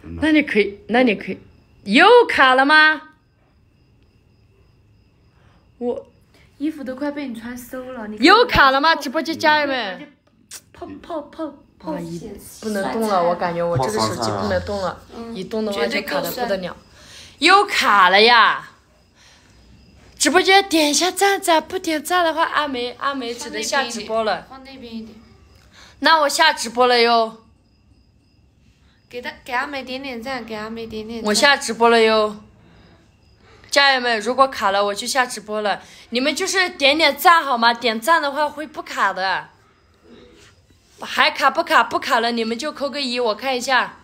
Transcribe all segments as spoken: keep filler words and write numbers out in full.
那你可以，那你可以，又卡了吗？我衣服都快被你穿馊了，你又卡了吗？直播间家人们， 泡泡泡泡血， 不能动了，我感觉我这个手机不能动了，一动的话就卡的不得了，又卡了呀！直播间点一下赞赞，不点赞的话，阿梅阿梅只能下直播了。 放那边一点。 那我下直播了哟。 给他给阿梅点点赞，给阿梅点点赞。 我下直播了哟。家人们，如果卡了我就下直播了，你们就是点点赞好吗？点赞的话会不卡的。还卡不卡？不卡了，你们就扣个一，我看一下。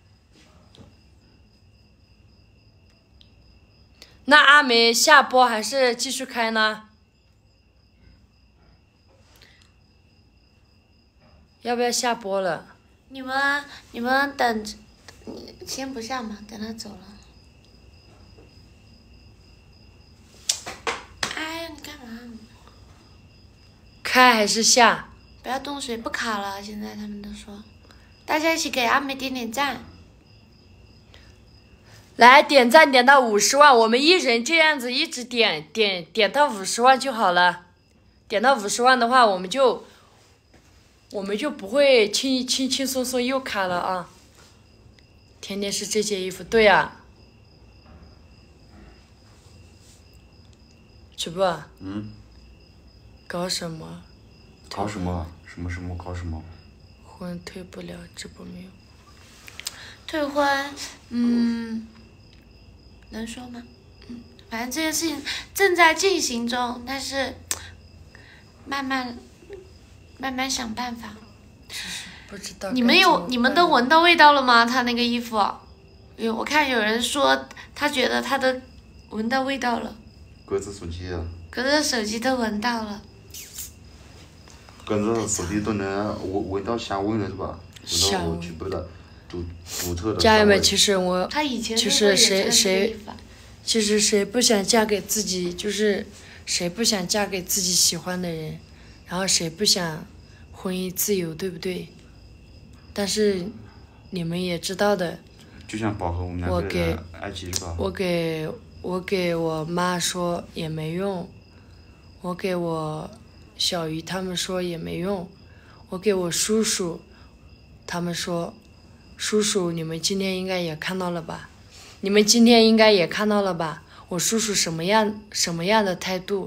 那阿梅下播还是继续开呢？要不要下播了？ 你们你们等，你先不下嘛，等他走了。哎呀，你干嘛？ 开还是下？ 不要动水，不卡了。现在他们都说，大家一起给阿梅点点赞。 来点赞点到五十万，我们一人这样子一直点点点到五十万就好了。点到五十万的话，我们就我们就不会轻轻轻松松又卡了啊。天天是这件衣服，对呀、啊。直播。 嗯。 搞什么？ 搞什么？什么什么搞什么？ 婚退不了，直播没有。 退婚，嗯。能说吗？嗯，反正这件事情正在进行中，但是慢慢慢慢想办法。 不知道。 你们有你们都闻到味道了吗？他那个衣服，有我看有人说他觉得他的闻到味道了。 各自手机啊。 各自手机都闻到了。 各自手机都能闻闻到香味了是吧？闻到我去不了。独独特的。 家人们，其实我， 他以前其实谁谁，其实谁不想嫁给自己，就是谁不想嫁给自己喜欢的人，然后谁不想婚姻自由，对不对？但是你们也知道的。 就像宝和我们两个人爱情是吧？ 我给我给我妈说也没用，我给我小姨他们说也没用，我给我叔叔他们说。叔叔，你们今天应该也看到了吧？你们今天应该也看到了吧？我叔叔什么样什么样的态度？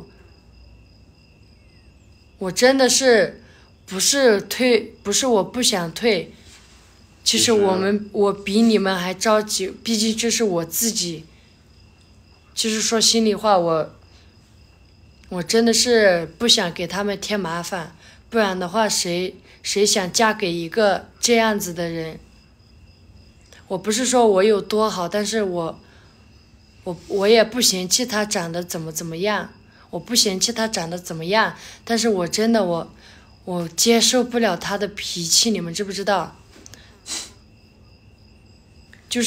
我真的是不是退，不是我不想退。其实我们我比你们还着急，毕竟这是我自己。其实说心里话，我我真的是不想给他们添麻烦，不然的话，谁谁想嫁给一个这样子的人？我不是说我有多好，但是我，我我也不嫌弃他长得怎么怎么样，我不嫌弃他长得怎么样，但是我真的我，我接受不了他的脾气，你们知不知道？就是，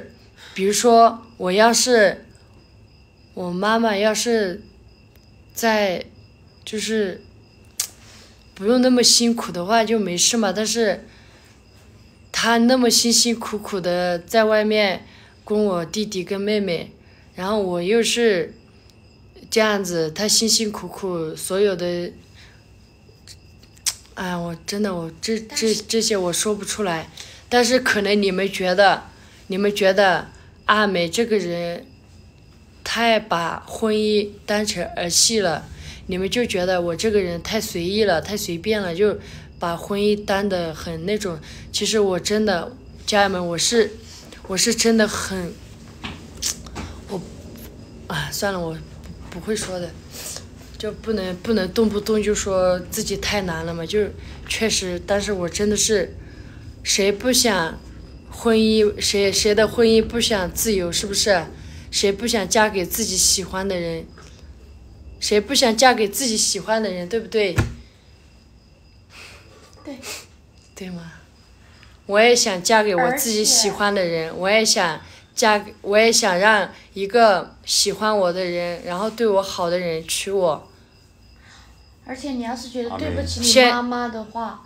比如说我要是，我妈妈要是，在，就是，不用那么辛苦的话就没事嘛，但是。他那么辛辛苦苦的在外面供我弟弟跟妹妹，然后我又是这样子，他辛辛苦苦所有的，哎，我真的我这这这些我说不出来，但是可能你们觉得，你们觉得阿美这个人太把婚姻当成儿戏了，你们就觉得我这个人太随意了，太随便了，就。把婚姻当得很那种，其实我真的，家人们，我是，我是真的很，我，啊，算了，我不不会说的，就不能不能动不动就说自己太难了嘛，就确实，但是我真的是，谁不想婚姻，谁谁的婚姻不想自由，是不是？谁不想嫁给自己喜欢的人？谁不想嫁给自己喜欢的人，对不对？ 对， 对吗？我也想嫁给我自己喜欢的人，我也想嫁，我也想让一个喜欢我的人，然后对我好的人娶我。 而且你要是觉得对不起你妈妈的话，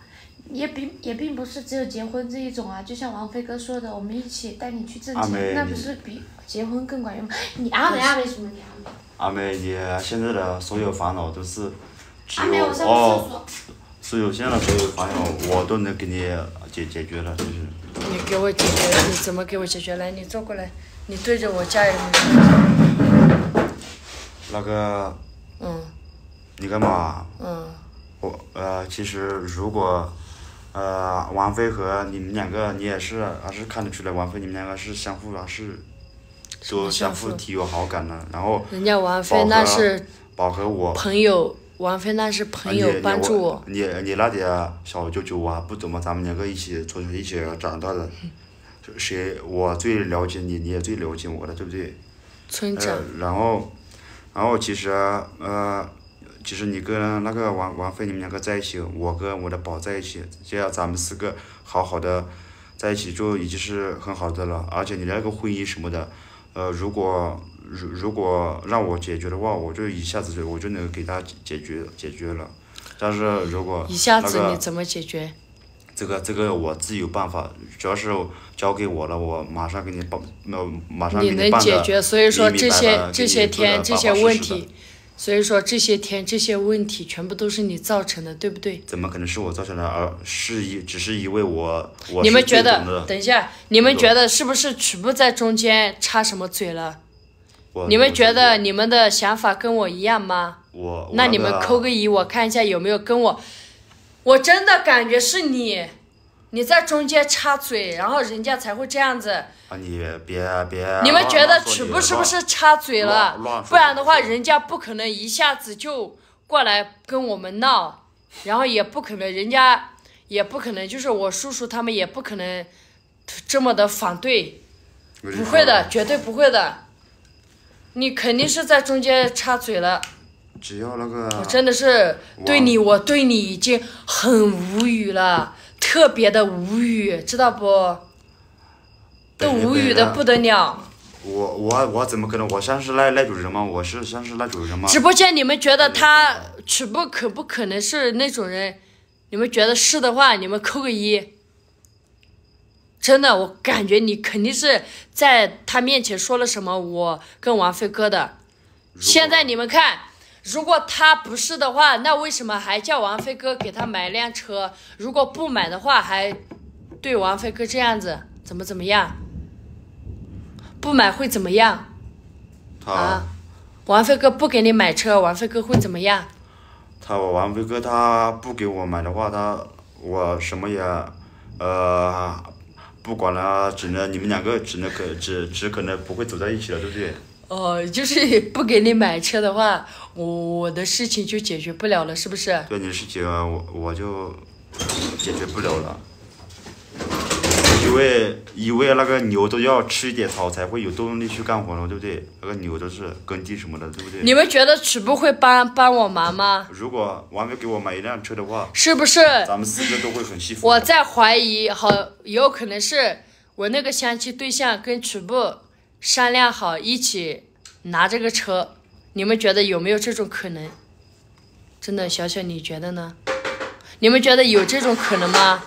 也并也并不是只有结婚这一种啊，就像王菲哥说的，我们一起带你去挣阿梅钱，那不是比结婚更管用吗？你阿梅阿梅什么你阿梅？ 阿梅，你现在的所有烦恼都是只阿梅， 有我上个厕哦， 所。 所有现在的所有烦恼我都能给你解解决了，就是。 你给我解决，你怎么给我解决？来，你坐过来，你对着我家人说。 那个。 嗯。 你干嘛？ 嗯。 我呃，其实如果，呃，王菲和你们两个，你也是还是看得出来，王菲你们两个是相互还是，就相互挺有好感的，然后。 人家王菲那是。 宝和我。 朋友，王菲那是朋友帮助我。 你你那点小舅舅我还不懂吗？咱们两个一起从小一起长大的，谁我最了解你，你也最了解我的，对不对？ 村长。 呃、然后，然后其实呃。其实你跟那个王王菲你们两个在一起，我跟我的宝在一起，这样咱们四个好好的在一起就已经是很好的了。而且你那个婚姻什么的，呃，如果如如果让我解决的话，我就一下子就我就能给他解决解决了。但是如果、那个、 一下子你怎么解决？ 这个这个我自己有办法，主要是交给我了，我马上给你办，呃，马上给你能解决，所以说这些这些天这些问题。所以说这些天这些问题全部都是你造成的，对不对？ 怎么可能是我造成的？而是一只是因为我我你们觉得？等一下，你们觉得是不是曲不在中间插什么嘴了？你们觉得你们的想法跟我一样吗？ 我那你们扣个一，我看一下有没有跟我。我真的感觉是你，你在中间插嘴，然后人家才会这样子。 啊，你别别！ 你们觉得曲不是不是插嘴了？不然的话，人家不可能一下子就过来跟我们闹，然后也不可能，人家也不可能，就是我叔叔他们也不可能这么的反对，不会的，绝对不会的。你肯定是在中间插嘴了。 只要那个。 我真的是对你，我对你已经很无语了，特别的无语，知道不？都无语的不得了。 我我我怎么可能？我像是那那种人吗？我是像是那种人吗？ 直播间你们觉得他曲不可不可能是那种人？你们觉得是的话，你们扣个一。真的，我感觉你肯定是在他面前说了什么我跟王菲哥的。现在你们看，如果他不是的话，那为什么还叫王菲哥给他买辆车？如果不买的话，还对王菲哥这样子，怎么怎么样？不买会怎么样？啊，王菲哥不给你买车，王菲哥会怎么样？ 他王菲哥他不给我买的话，他我什么也呃不管了，只能你们两个只能可只只可能不会走在一起了，对不对？ 哦，就是不给你买车的话，我我的事情就解决不了了，是不是？ 对，你的事情我我就解决不了了。因为因为那个牛都要吃一点草才会有动力去干活了，对不对？那个牛都是耕地什么的，对不对？ 你们觉得曲不会帮帮我忙吗？ 如果王菲给我买一辆车的话， 是不是？ 咱们四个都会很幸福。 我在怀疑，好，有可能是我那个相亲对象跟曲不商量好一起拿这个车，你们觉得有没有这种可能？真的，小小你觉得呢？你们觉得有这种可能吗？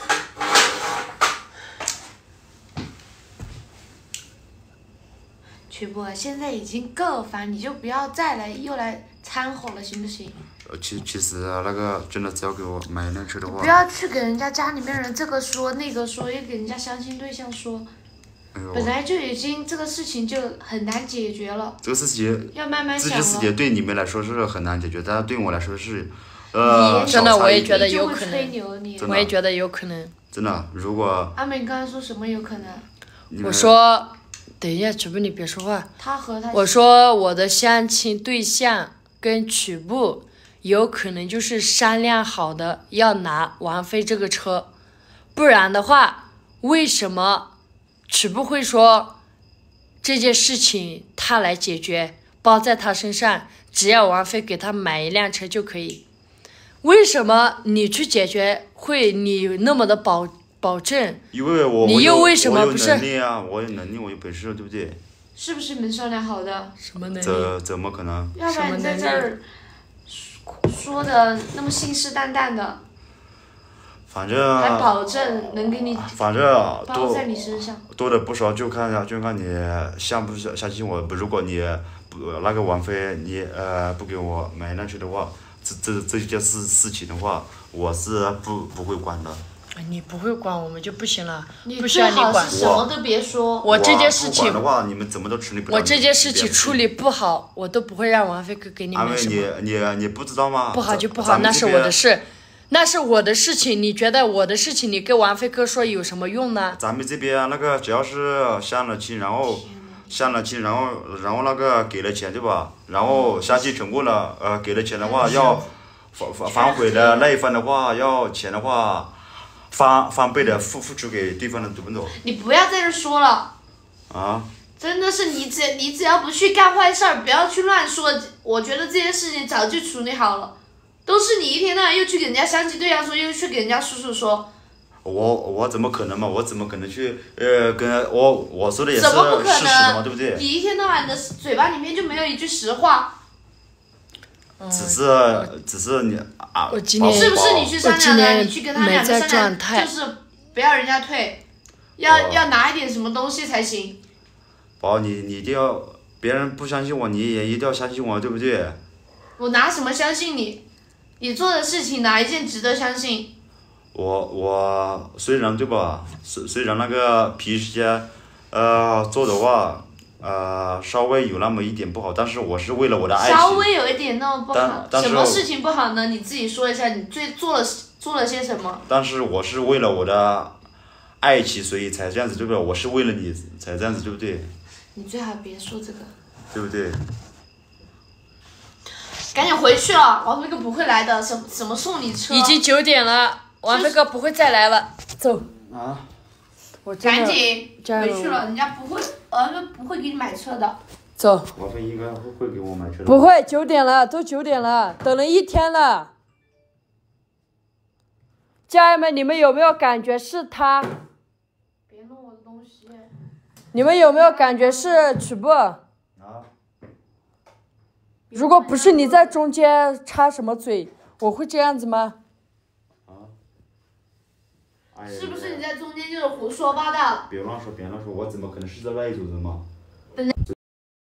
曲波，现在已经够烦，你就不要再来又来掺和了，行不行？ 呃，其其实那个真的只要给我买一辆车的话， 不要去给人家家里面人这个说那个说，又给人家相亲对象说，哎、本来就已经这个事情就很难解决了。 这个事情要慢慢想了。 这件事情对你们来说是很难解决，但是对我来说是，呃， 真的我也觉得有可能，我也觉得有可能。 真的，如果阿美，你刚才说什么有可能？ 我说。等一下，曲不，你别说话。 他和他。 我说我的相亲对象跟曲不有可能就是商量好的要拿王菲这个车，不然的话，为什么曲不会说这件事情他来解决，包在他身上，只要王菲给他买一辆车就可以？为什么你去解决会你那么的保？保证， 因为我你又为什么不是？ 我有能力啊，我有能力，我有本事，对不对？ 是不是你们商量好的？ 什么能力？ 怎怎么可能？ 要不然你在这儿说的那么信誓旦旦的。 反正还保证能给你反正多包在你身上。 多的不少，就看就看你相不相信我。如果你不那个王菲你呃不给我买上去的话，这这这件事事情的话，我是不不会管的。 你不会管我们就不行了， 你不需要最好你管。 是什么都别说。 我这件事情不管的话，你们怎么都处理不了。 我这件事情处理不好，我都不会让王菲哥给你买什么。 你你你不知道吗？ 不好就不好，那是我的事，那是我的事情。你觉得我的事情，你跟王菲哥说有什么用呢？ 咱们这边那个只要是相了亲，然后相了亲，然后然后那个给了钱对吧？然后相亲成功了，呃，给了钱的话要反反反悔的那一方的话要钱的话。翻翻倍的付付出给对方的，懂不懂？ 你不要在这说了。 啊！ 真的是你只你只要不去干坏事儿，不要去乱说。我觉得这件事情早就处理好了，都是你一天到晚又去给人家相亲对象说，又去给人家叔叔说。 我我怎么可能嘛？我怎么可能去呃跟我我说的也是事怎么不可实的嘛， 能？ 对不对？ 你一天到晚的嘴巴里面就没有一句实话。 只是只是你啊， 我今年是不是你去商量的？你去跟他两个商量， 态就是不要人家退，要要拿一点什么东西才行。 宝，你你一定要，别人不相信我，你也一定要相信我，对不对？ 我拿什么相信你？你做的事情哪一件值得相信？ 我我虽然对吧，虽虽然那个皮鞋，呃，做的话。呃，稍微有那么一点不好，但是我是为了我的爱情。 稍微有一点那么不好， 什么事情不好呢？你自己说一下，你最做了做了些什么？ 但是我是为了我的爱情，所以才这样子，对不对？我是为了你才这样子，对不对？ 你最好别说这个。 对不对？ 赶紧回去了，王飞哥不会来的，什什么送你车？ 已经九点了，王飞哥不会再来了，走。 啊。 我赶紧回去了，人家不会，儿子不会给你买车的。 走。 王菲应该会给我买车的。 不会，九点了，都九点了，等了一天了。家人们，你们有没有感觉是他？ 别弄我的东西。 你们有没有感觉是曲布？啊。如果不是你在中间插什么嘴，我会这样子吗？ 是不是你在中间就是胡说八道？ 别乱说，别乱说，我怎么可能是这那一种人嘛？